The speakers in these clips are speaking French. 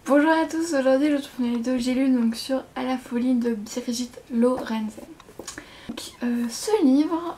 Bonjour à tous, aujourd'hui je trouve une vidéo que j'ai lue donc sur À la folie de Birgit Lorenzen. Ce livre,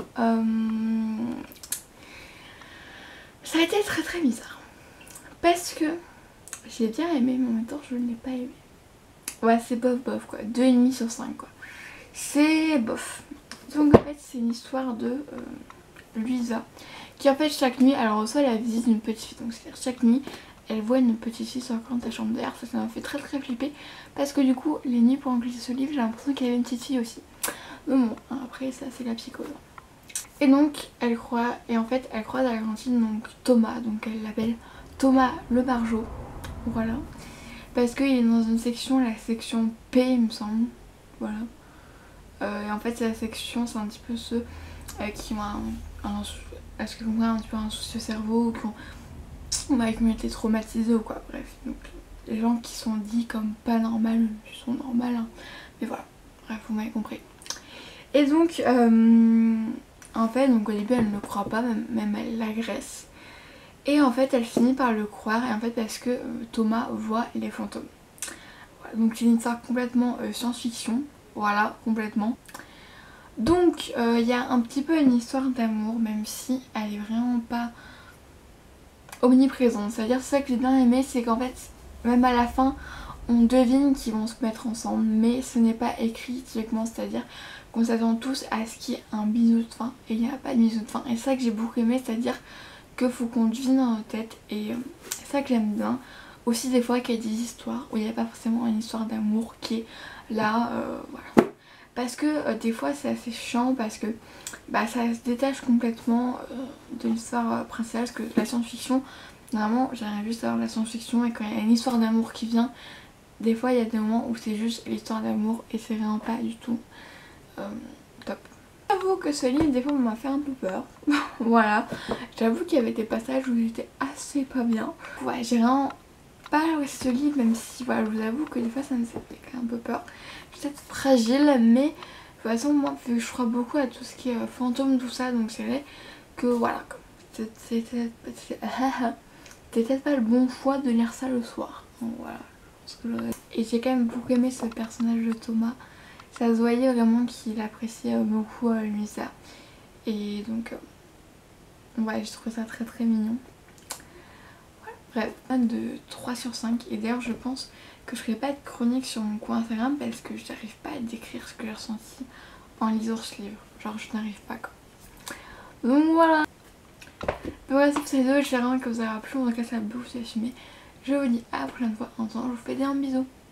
ça a été très bizarre parce que j'ai bien aimé mais en même temps je ne l'ai pas aimé. Ouais, c'est bof quoi, 2,5 sur 5 quoi. C'est bof. Donc en fait c'est une histoire de Luisa qui en fait chaque nuit elle reçoit la visite d'une petite fille. Donc c'est-à-dire chaque nuit elle voit une petite fille sur le coin de sa chambre. D'ailleurs ça m'a fait très flipper parce que du coup les nuits pour glisser ce livre j'ai l'impression qu'il y avait une petite fille aussi. Mais bon après ça c'est la psychose. Et donc elle croit, et en fait elle croise à la cantine donc Thomas, donc elle l'appelle Thomas le Barjot, voilà. Parce qu'il est dans une section, la section P il me semble, voilà. Et en fait c'est la section, c'est un petit peu ceux qui ont est-ce que vous comprenez, un petit peu un souci au cerveau, qui ont été traumatisés ou quoi, bref. Donc les gens qui sont dits comme pas normales, ils sont normales, hein. Mais voilà, bref vous m'avez compris. Et donc en fait donc au début elle ne le croit pas, même elle l'agresse. Et en fait elle finit par le croire, et en fait parce que Thomas voit les fantômes. Voilà, donc c'est une histoire complètement science-fiction, voilà, complètement. Donc il y a un petit peu une histoire d'amour, même si elle est vraiment pas omniprésente. C'est-à-dire ça que j'ai bien aimé, c'est qu'en fait même à la fin on devine qu'ils vont se mettre ensemble, mais ce n'est pas écrit directement, c'est-à-dire qu'on s'attend tous à ce qu'il y ait un bisou de fin et il n'y a pas de bisou de fin. Et c'est ça que j'ai beaucoup aimé, c'est-à-dire qu'il faut qu'on devine dans notre tête, et c'est ça que j'aime bien. Aussi des fois qu'il y a des histoires où il n'y a pas forcément une histoire d'amour qui est là, voilà. Parce que des fois c'est assez chiant parce que ça se détache complètement de l'histoire principale, parce que la science-fiction, normalement j'aimerais juste avoir la science-fiction, et quand il y a une histoire d'amour qui vient, des fois il y a des moments où c'est juste l'histoire d'amour et c'est vraiment pas du tout top. J'avoue que ce livre des fois m'a fait un peu peur. Voilà, j'avoue qu'il y avait des passages où j'étais assez pas bien. Ouais, j'ai vraiment pas joué ce livre, même si voilà, je vous avoue que des fois ça me fait quand même un peu peur. Je suis peut-être fragile, mais de toute façon moi je crois beaucoup à tout ce qui est fantôme, tout ça, donc c'est vrai que voilà, c'était peut-être pas le bon choix de lire ça le soir. Donc voilà, je pense que et j'ai quand même beaucoup aimé ce personnage de Thomas. Ça se voyait vraiment qu'il appréciait beaucoup Luisa. Et donc ouais, je trouve ça très mignon. Voilà. Bref, de 3 sur 5. Et d'ailleurs je pense que je ferai pas de chronique sur mon compte Instagram parce que je n'arrive pas à décrire ce que j'ai ressenti en lisant ce livre. Genre je n'arrive pas quoi. Donc voilà. Donc voilà, c'est pour cette vidéo, j'espère vraiment que vous aura plu. En tout cas ça a beaucoup assumé. Je vous dis à la prochaine fois. En attendant, je vous fais des bisous.